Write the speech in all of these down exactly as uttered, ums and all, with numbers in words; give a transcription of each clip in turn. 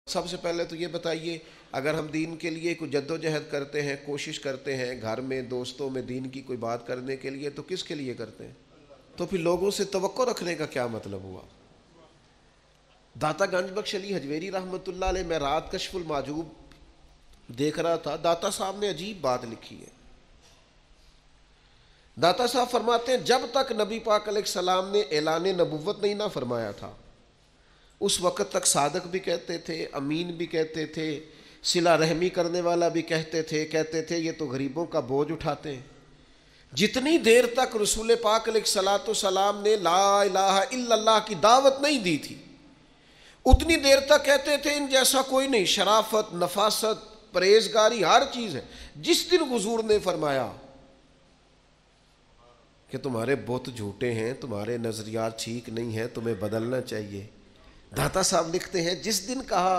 سب سے پہلے تو یہ بتائیے، اگر ہم دین کے لیے کوئی جد و جہد کرتے ہیں، کوشش کرتے ہیں گھر میں دوستوں میں دین کی کوئی بات کرنے کے لیے، تو کس کے لیے کرتے ہیں؟ تو پھر لوگوں سے توقع رکھنے کا کیا مطلب ہوا؟ داتا گنج بخش علی حجویری رحمۃ اللہ علیہ، میں رات کشف المحجوب دیکھ رہا تھا، داتا صاحب نے عجیب بات لکھی ہے۔ داتا صاحب فرماتے ہیں جب تک نبی پاک علیہ السلام نے اعلان نبوت نہیں نہ فرمایا تھا، اس وقت تک صادق بھی کہتے تھے، امین بھی کہتے تھے، صلہ رحمی کرنے والا بھی کہتے تھے کہتے تھے یہ تو غریبوں کا بوجھ اٹھاتے ہیں۔ جتنی دیر تک رسول پاک علیہ الصلوۃ والسلام نے لا الہ الا اللہ کی دعوت نہیں دی تھی، اتنی دیر تک کہتے تھے ان جیسا کوئی نہیں، شرافت، نفاست، پرہیزگاری ہر چیز ہے۔ جس دن حضور نے فرمایا کہ تمہارے بت جھوٹے ہیں، تمہارے نظریات ٹھیک نہیں ہیں، تمہیں بدلنا چاہیے، داتا صاحب لکھتے ہیں جس دن کہا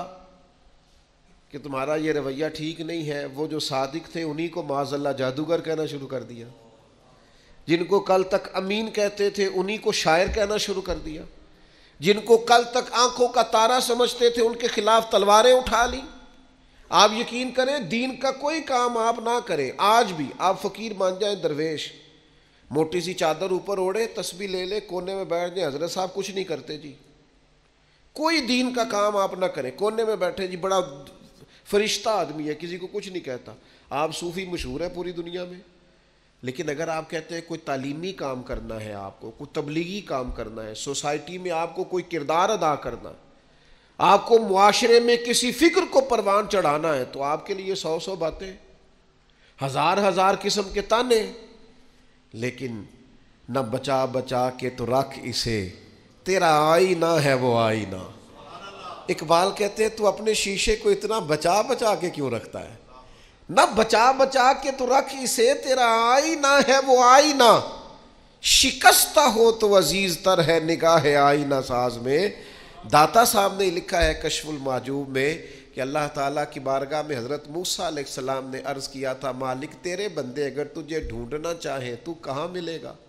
کہ تمہارا یہ رویہ ٹھیک نہیں ہے، وہ جو صادق تھے انہی کو معاذ اللہ جادوگر کہنا شروع کر دیا، جن کو کل تک امین کہتے تھے انہی کو شاعر کہنا شروع کر دیا، جن کو کل تک آنکھوں کا تارا سمجھتے تھے ان کے خلاف تلواریں اٹھا لی۔ آپ یقین کریں دین کا کوئی کام آپ نہ کریں، آج بھی آپ فقیر مان جائیں، درویش، موٹی سی چادر اوپر اوڑے، تسبیح لے لے، کونے میں بیٹھ جائیں، حضرت صاحب کچھ نہیں کرتے جی، کوئی دین کا کام آپ نہ کریں، کونے میں بیٹھے جی، بڑا فرشتہ آدمی ہے، کسی کو کچھ نہیں کہتا، آپ صوفی مشہور ہے پوری دنیا میں، لیکن اگر آپ کہتے ہیں کوئی تعلیمی کام کرنا ہے، آپ کو کوئی تبلیغی کام کرنا ہے، سوسائٹی میں آپ کو کوئی کردار ادا کرنا، آپ کو معاشرے میں کسی فکر کو پروان چڑھانا ہے، تو آپ کے لیے سو سو باتیں، ہزار ہزار قسم کے تانے، لیکن نہ بچا بچا کے تو رکھ اسے، تیرا آئینہ ہے وہ آئینہ۔ اقبال کہتے ہیں تو اپنے شیشے کو اتنا بچا بچا کے کیوں رکھتا ہے؟ نہ بچا بچا کے تو رکھ اسے، تیرا آئینہ ہے وہ آئینہ، شکستہ ہو تو عزیز تر ہے نگاہ آئینہ ساز میں۔ داتا صاحب نے لکھا ہے کشف المحجوب میں کہ اللہ تعالیٰ کی بارگاہ میں حضرت موسیٰ علیہ السلام نے عرض کیا تھا مالک تیرے بندے اگر تجھے ڈھونڈنا چاہیں تو کہاں ملے گا؟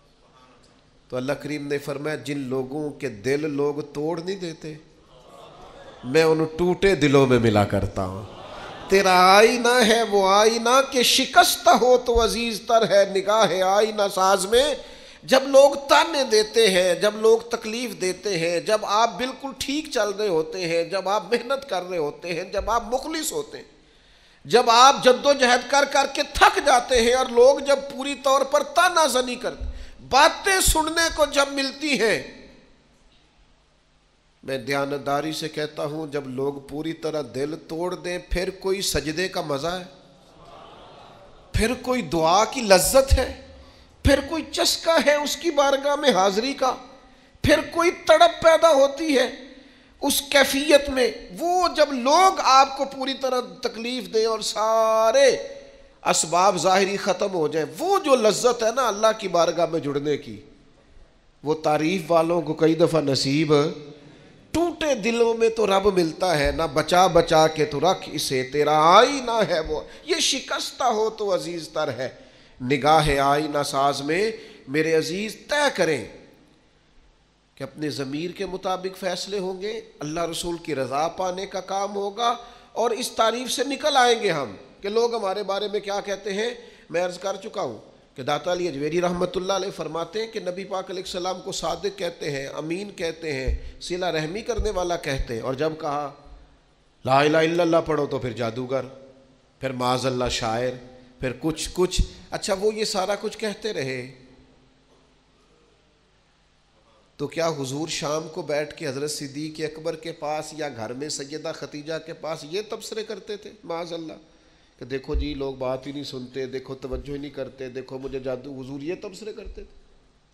تو اللہ کریم نے فرمایا جن لوگوں کے دل لوگ توڑ نہیں دیتے میں ان ٹوٹے دلوں میں ملا کرتا ہوں۔ تیرا آئینہ ہے وہ آئینہ کہ شکستہ ہو تو عزیز تر ہے نگاہ آئینہ ساز میں۔ جب لوگ تانے دیتے ہیں، جب لوگ تکلیف دیتے ہیں، جب آپ بالکل ٹھیک چل رہے ہوتے ہیں، جب آپ محنت کر رہے ہوتے ہیں، جب آپ مخلص ہوتے ہیں، جب آپ جد و جہد کر کر کے تھک جاتے ہیں، اور لوگ جب پوری طور پر تانا زنی کرتے، باتیں سننے کو جب ملتی ہیں، میں دیانتداری سے کہتا ہوں جب لوگ پوری طرح دل توڑ دیں پھر کوئی سجدے کا مزہ ہے، پھر کوئی دعا کی لذت ہے، پھر کوئی چسکا ہے اس کی بارگاہ میں حاضری کا، پھر کوئی تڑپ پیدا ہوتی ہے اس کیفیت میں۔ وہ جب لوگ آپ کو پوری طرح تکلیف دیں اور سارے اسباب ظاہری ختم ہو جائیں، وہ جو لذت ہے نا اللہ کی بارگاہ میں جڑنے کی، وہ تعریف والوں کو کئی دفعہ نصیب، ٹوٹے دلوں میں تو رب ملتا ہے، نہ بچا بچا کے تو رکھ اسے، تیرا آئینہ ہے وہ، یہ شکستہ ہو تو عزیز تر ہے نگاہ آئینہ ساز میں۔ میرے عزیز طے کریں کہ اپنے ضمیر کے مطابق فیصلے ہوں گے، اللہ رسول کی رضا پانے کا کام ہوگا، اور اس تعریف سے نکل آئیں گے ہم کہ لوگ ہمارے بارے میں کیا کہتے ہیں۔ میں عرض کر چکا ہوں کہ داتا علی حجویری رحمۃ اللہ علیہ فرماتے ہیں کہ نبی پاک علیہ السلام کو صادق کہتے ہیں، امین کہتے ہیں، صلہ رحمی کرنے والا کہتے ہیں، اور جب کہا لا الہ الا اللہ پڑھو تو پھر جادوگر، پھر معاذ اللہ شاعر، پھر کچھ کچھ۔ اچھا وہ یہ سارا کچھ کہتے رہے تو کیا حضور شام کو بیٹھ کے حضرت صدیق اکبر کے پاس یا گھر میں سیدہ خدیجہ کے پاس یہ تبصرے کرتے تھے معاذ اللہ کہ دیکھو جی لوگ بات ہی نہیں سنتے، دیکھو توجہ ہی نہیں کرتے، دیکھو مجھے جادو؟ حضور یہ تبصرے کرتے تھے؟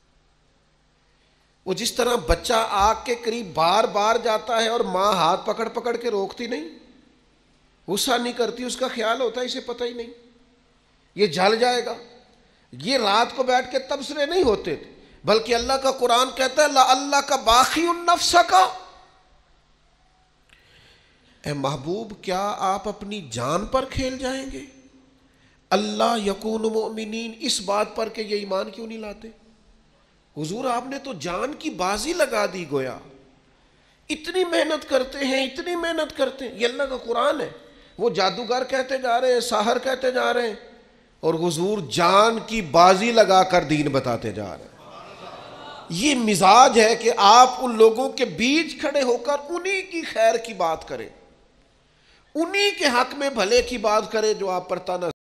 وہ جس طرح بچہ آگ کے قریب بار بار جاتا ہے اور ماں ہاتھ پکڑ پکڑ کے روکتی نہیں، غصہ نہیں کرتی، اس کا خیال ہوتا ہے اسے پتہ ہی نہیں یہ جل جائے گا، یہ رات کو بیٹھ کے تبصرے نہیں ہوتے تھے، بلکہ اللہ کا قرآن کہتا ہے لا اللہ کا باقی النفس کا، اے محبوب کیا آپ اپنی جان پر کھیل جائیں گے؟ اللہ یکون مؤمنین، اس بات پر کہ یہ ایمان کیوں نہیں لاتے؟ حضور آپ نے تو جان کی بازی لگا دی گویا اتنی محنت کرتے ہیں اتنی محنت کرتے ہیں. یہ اللہ کا قرآن ہے. وہ جادوگر کہتے جا رہے ہیں, ساحر کہتے جا رہے ہیں, اور حضور جان کی بازی لگا کر دین بتاتے جا رہے ہیں. یہ مزاج ہے کہ آپ ان لوگوں کے بیچ کھڑے ہو کر انہی کی خیر کی بات کریں, انہی کے حق میں بھلے کی بات کریں جو آپ پر تانا